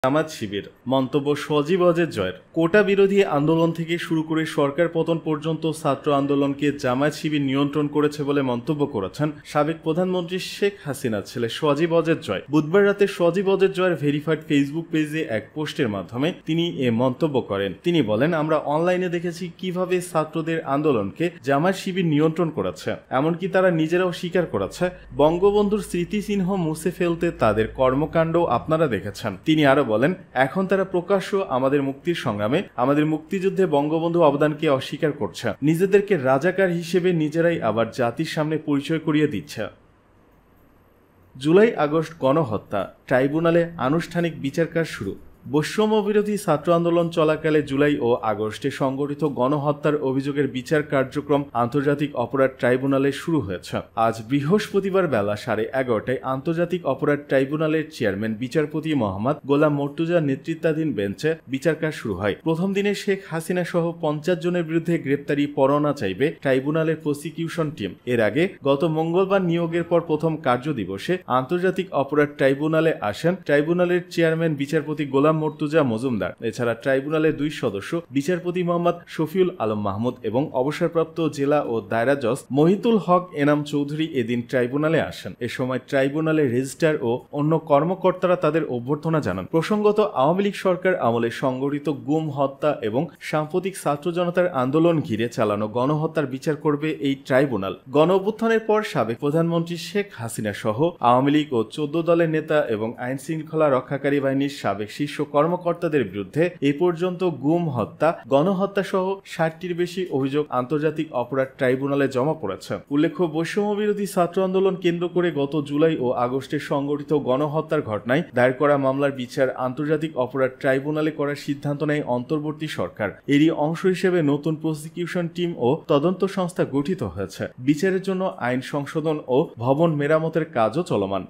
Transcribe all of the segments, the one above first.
জামাত শিবির মন্তব্য সজীব অজের জয়ের কোটা বিরোধী আন্দোলন থেকে শুরু করে সরকার পতন পর্যন্ত ছাত্র আন্দোলনকে জামাত শিবির নিয়ন্ত্রণ করেছে বলে মন্তব্য করেছেন সাবেক প্রধানমন্ত্রী শেখ হাসিনার ছেলে সজীব অজের জয়। বুধবার রাতে সজীব অজের জয়ের ভেরিফাইড ফেসবুক পেজে এক পোস্টের মাধ্যমে তিনি এ মন্তব্য করেন। তিনি বলেন, আমরা অনলাইনে দেখেছি কিভাবে ছাত্রদের আন্দোলনকে জামাত শিবির নিয়ন্ত্রণ করেছে, এমনকি তারা নিজেরাও স্বীকার করেছে বঙ্গবন্ধুর স্মৃতিচিহ্ন মুছে ফেলতে তাদের কর্মকাণ্ড আপনারা দেখেছেন। তিনি আরো বলেন, এখন তারা প্রকাশ্য আমাদের মুক্তির সংগ্রামে, আমাদের মুক্তিযুদ্ধে বঙ্গবন্ধু অবদানকে অস্বীকার করছে, নিজেদেরকে রাজাকার হিসেবে নিজেরাই আবার জাতির সামনে পরিচয় করিয়ে দিচ্ছে। জুলাই আগস্ট গণহত্যা ট্রাইব্যুনালে আনুষ্ঠানিক বিচার কাজ শুরু। বৈষম্য বিরোধী ছাত্র আন্দোলন চলাকালে জুলাই ও আগস্টে সংগঠিত গণহত্যার অভিযোগের বিচার কার্যক্রম আন্তর্জাতিক অপরাধ ট্রাইব্যুনালে শুরু হয়েছে। আজ বৃহস্পতিবার বেলা 11:30টায় আন্তর্জাতিক অপরাধ ট্রাইব্যুনালের চেয়ারম্যান বিচারপতি মোহাম্মদ গোলাম মর্তুজার নেতৃত্বাধীন বেঞ্চে বিচার কাজ শুরু হয়। প্রথম দিনে শেখ হাসিনা সহ 50 জনের বিরুদ্ধে গ্রেপ্তারি পরোয়ানা চাইবে ট্রাইব্যুনালের প্রসিকিউশন টিম। এর আগে গত মঙ্গলবার নিয়োগের পর প্রথম কার্য দিবসে আন্তর্জাতিক অপরাধ ট্রাইব্যুনালে আসেন ট্রাইব্যুনালের চেয়ারম্যান বিচারপতি গোলাম মর্তুজা মজুমদার। এছাড়া ট্রাইব্যুনালের 2 সদস্য বিচারপতি মোহাম্মদ শফিউল আলম মাহমুদ এবং অবসরপ্রাপ্ত জেলা ও দায়রা জজ মহিতুল হক এনাম চৌধুরী এদিন ট্রাইব্যুনালে আসেন। এ সময় ট্রাইব্যুনালের রেজিস্ট্রার ও অন্য কর্মকর্তারা তাদের অভ্যর্থনা জানান। প্রসঙ্গত, আওয়ামী লীগ সরকার আমলে সংগঠিত গুম, হত্যা এবং সাম্প্রতিক ছাত্র জনতার আন্দোলন ঘিরে চালানো গণহত্যার বিচার করবে এই ট্রাইব্যুনাল। গণ অভ্যুত্থানের পর সাবেক প্রধানমন্ত্রী শেখ হাসিনা সহ আওয়ামী লীগ ও 14 দলের নেতা এবং আইন শৃঙ্খলা রক্ষাকারী বাহিনীর সাবেক শীর্ষ কর্মকর্তাদের বিরুদ্ধে এ পর্যন্ত গুম, হত্যা, গণহত্যা সহ 60টির বেশি অভিযোগ আন্তর্জাতিক অপরাধ ট্রাইব্যুনালে জমা পড়েছে। উল্লেখ্য, বৈষম্য বিরোধী ছাত্র আন্দোলন কেন্দ্র করে গত জুলাই ও আগস্টে সংগঠিত গণহত্যার ঘটনায় দায়ের করা মামলার বিচার আন্তর্জাতিক অপরাধ ট্রাইব্যুনালে করার সিদ্ধান্ত নেয় অন্তর্বর্তী সরকার। এরই অংশ হিসেবে নতুন প্রসিকিউশন টিম ও তদন্ত সংস্থা গঠিত হয়েছে। বিচারের জন্য আইন সংশোধন ও ভবন মেরামতের কাজও চলমান।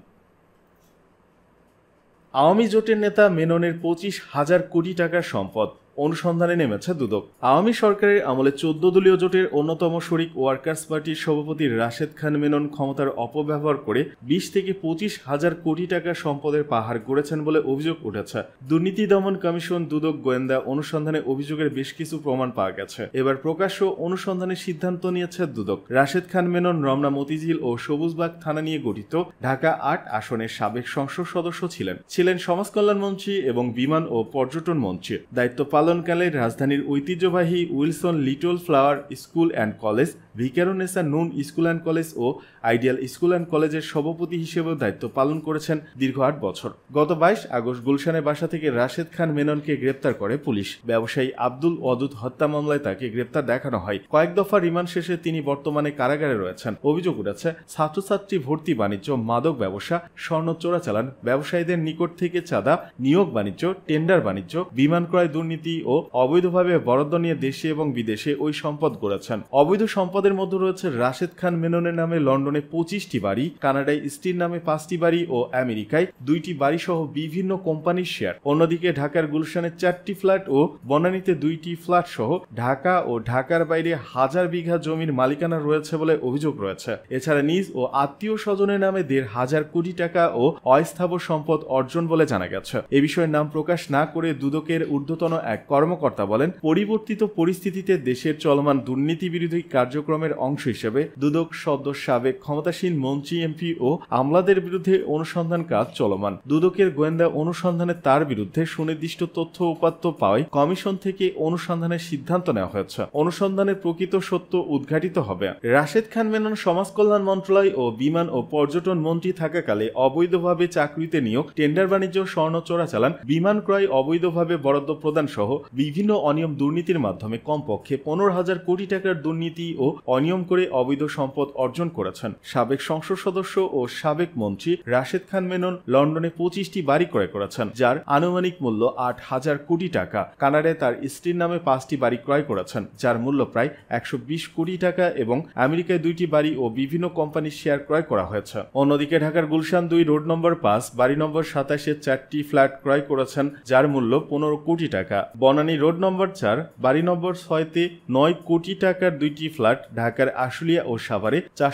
আওয়ামী জোটের নেতা মেননের 25,000 কোটি টাকার সম্পদ অনুসন্ধানে নেমেছে দুদক। আওয়ামী সরকারের আমলে 14 দলীয় জোটের অন্যতম শরিক ওয়ার্কার্স পার্টির সভাপতি রাশেদ খান মেনন ক্ষমতার অপব্যবহার করে 20 থেকে 25,000 কোটি টাকার সম্পদের পাহাড় গড়েছেন বলে অভিযোগ উঠেছে। দুর্নীতি দমন কমিশন দুদক গোয়েন্দা অনুসন্ধানে অভিযোগের বেশ কিছু প্রমাণ পাওয়া গেছে। এবার প্রকাশ্য অনুসন্ধানের সিদ্ধান্ত নিয়েছে দুদক। রাশেদ খান মেনন রমনা, মতিঝিল ও সবুজবাগ থানা নিয়ে গঠিত ঢাকা 8 আসনের সাবেক সংসদ সদস্য ছিলেন সমাজ কল্যাণ মন্ত্রী এবং বিমান ও পর্যটন মন্ত্রী। দায়িত্ব পালনকালে রাজধানীর ঐতিহ্যবাহী Wilson Little Flower School and College, Viqarunnisa Noon School and College ও আইডিয়াল স্কুল অ্যান্ড কলেজের সভাপতি হিসেবেও দায়িত্ব পালন করেছেন দীর্ঘ 8 বছর। গত 22 আগস্ট গুলশানের বাসা থেকে রাশেদ খান মেননকে গ্রেপ্তার করে পুলিশ। ব্যবসায়ী আব্দুল ওয়াদুদ হত্যা মামলায় তাকে গ্রেপ্তার দেখানো হয়। কয়েক দফা রিমান্ড শেষে তিনি বর্তমানে কারাগারে রয়েছেন। অভিযোগ উঠেছে ছাত্রছাত্রী ভর্তি বাণিজ্য, মাদক ব্যবসা, স্বর্ণ চোরাচালান, ব্যবসায়ীদের নিকট থেকে চাঁদা, নিয়োগ বাণিজ্য, টেন্ডার বাণিজ্য, বিমান ক্রয় দুর্নীতি ও অবৈধভাবে বরাদ্দ নিয়ে দেশে এবং বিদেশে ওই সম্পদ গড়েছেন। অবৈধ সম্পদের মধ্যে রয়েছে রাশেদ খান মেননের নামে লন্ডনে 25টি বাড়ি, কানাডায় স্ত্রীর নামে 5টি বাড়ি ও আমেরিকায় 2টি বাড়ি সহ বিভিন্ন কোম্পানির শেয়ার। অন্যদিকে ঢাকার গুলশানে 4টি ফ্ল্যাট ও বনানীতে 2টি ফ্ল্যাট সহ ঢাকা ও ঢাকার বাইরে 1000 বিঘা জমির মালিকানা রয়েছে বলে অভিযোগ রয়েছে। এছাড়া নিজ ও আত্মীয় স্বজনের নামে 1,500 কোটি টাকা ও অস্থাবর সম্পদ অর্জন বলে জানা গেছে। এ বিষয়ে নাম প্রকাশ না করে দুদকের ঊর্ধ্বতন এক কর্মকর্তা বলেন, পরিবর্তিত পরিস্থিতিতে দেশের চলমান দুর্নীতি বিরোধী কার্যক্রমের অংশ হিসেবে দুদক সদ্য সাবেক ক্ষমতাসীন মন্ত্রী, এমপি ও আমলাদের বিরুদ্ধে অনুসন্ধান কাজ চলমান। দুদকের গোয়েন্দা অনুসন্ধানে তার বিরুদ্ধে সুনির্দিষ্ট তথ্য উপাত্ত পাওয়ায় কমিশন থেকে অনুসন্ধানের সিদ্ধান্ত নেওয়া হয়েছে। অনুসন্ধানের প্রকৃত সত্য উদ্ঘাটিত হবে। রাশেদ খান মেনন সমাজ কল্যাণ মন্ত্রণালয় ও বিমান ও পর্যটন মন্ত্রী থাকাকালে অবৈধভাবে চাকরিতে নিয়োগ, টেন্ডার বাণিজ্য, স্বর্ণ চোরাচালান, বিমান ক্রয়, অবৈধভাবে বরাদ্দ প্রদান সহ বিভিন্ন অনিয়ম দুর্নীতির মাধ্যমে কমপক্ষে 15,000 কোটি টাকার দুর্নীতি ও অনিয়ম করে অবৈধ সম্পদ অর্জন করেছেন। সাবেক সংসদ সদস্য ও সাবেক মন্ত্রী রাশেদ খান মেনন লন্ডনে 25টি বাড়ি ক্রয় করেছেন, যার আনুমানিক মূল্য 8,000 কোটি টাকা। কানাডায় তার স্ত্রীর নামে 5টি বাড়ি ক্রয় করেছেন, যার মূল্য প্রায় 120 কোটি টাকা এবং আমেরিকায় 2টি বাড়ি ও বিভিন্ন কোম্পানির শেয়ার ক্রয় করা হয়েছে। অন্যদিকে ঢাকার গুলশান 2 রোড নম্বর 5 বাড়ি নম্বর 27-এ 4টি ফ্ল্যাট ক্রয় করেছেন, যার মূল্য 15 কোটি টাকা। বনানী রোড নম্বর 4 বাড়ি নম্বর 6-তে 9 কোটি টাকার 2টি ফ্ল্যাট, ঢাকার আশুলিয়া ও সাভারে 450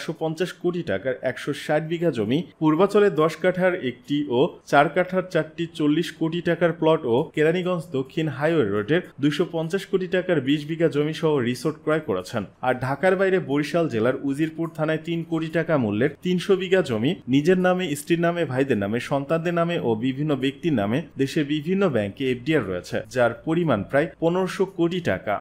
কোটি টাকার 160 বিঘা জমি, পূর্বাচলে 10 কাঠার একটি ও 4 কাঠার 4টি 40 কোটি টাকার প্লট ও কেরানীগঞ্জ দক্ষিণ হাইওয়ে রোডের 250 কোটি টাকার 20 বিঘা জমি সহ রিসোর্ট ক্রয় করেছেন। আর ঢাকার বাইরে বরিশাল জেলার উজিরপুর থানায় 3 কোটি টাকা মূল্যের 300 বিঘা জমি নিজের নামে, স্ত্রীর নামে, ভাইদের নামে, সন্তানদের নামে ও বিভিন্ন ব্যক্তির নামে দেশের বিভিন্ন ব্যাংকে এফডিআর রয়েছে, যার পরিমাণ প্রায় 1500 কোটি টাকা।